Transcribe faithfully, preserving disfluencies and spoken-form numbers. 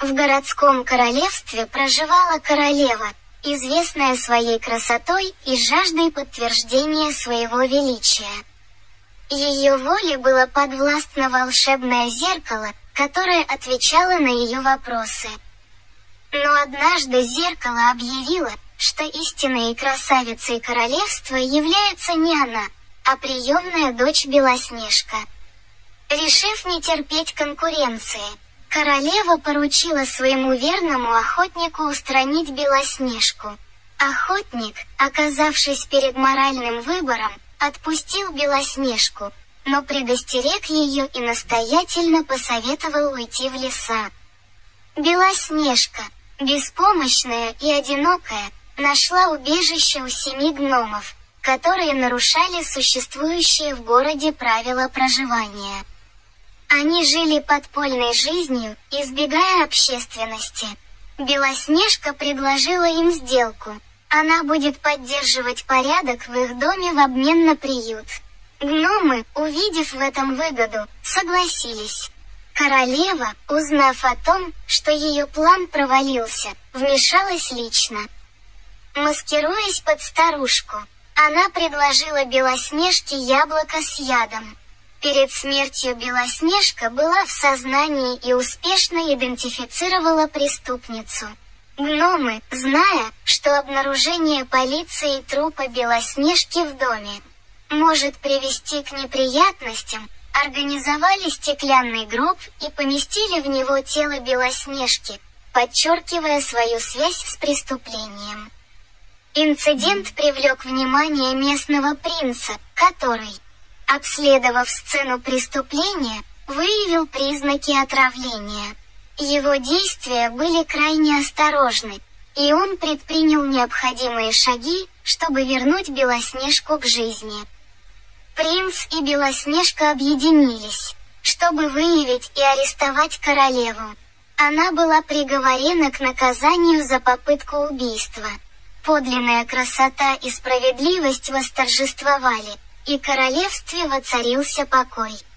В городском королевстве проживала королева, известная своей красотой и жаждой подтверждения своего величия. Ее воле было подвластно волшебное зеркало, которое отвечало на ее вопросы. Но однажды зеркало объявило, что истинной красавицей королевства является не она, а приемная дочь Белоснежка. Решив не терпеть конкуренции, королева поручила своему верному охотнику устранить Белоснежку. Охотник, оказавшись перед моральным выбором, отпустил Белоснежку, но предостерег ее и настоятельно посоветовал уйти в леса. Белоснежка, беспомощная и одинокая, нашла убежище у семи гномов, которые нарушали существующие в городе правила проживания. Они жили подпольной жизнью, избегая общественности. Белоснежка предложила им сделку. Она будет поддерживать порядок в их доме в обмен на приют. Гномы, увидев в этом выгоду, согласились. Королева, узнав о том, что ее план провалился, вмешалась лично. Маскируясь под старушку, она предложила Белоснежке яблоко с ядом. Перед смертью Белоснежка была в сознании и успешно идентифицировала преступницу. Гномы, зная, что обнаружение полицией трупа Белоснежки в доме может привести к неприятностям, организовали стеклянный гроб и поместили в него тело Белоснежки, подчеркивая свою связь с преступлением. Инцидент привлек внимание местного принца, который, обследовав сцену преступления, выявил признаки отравления. Его действия были крайне осторожны, и он предпринял необходимые шаги, чтобы вернуть Белоснежку к жизни. Принц и Белоснежка объединились, чтобы выявить и арестовать королеву. Она была приговорена к наказанию за попытку убийства. Подлинная красота и справедливость восторжествовали, и в королевстве воцарился покой.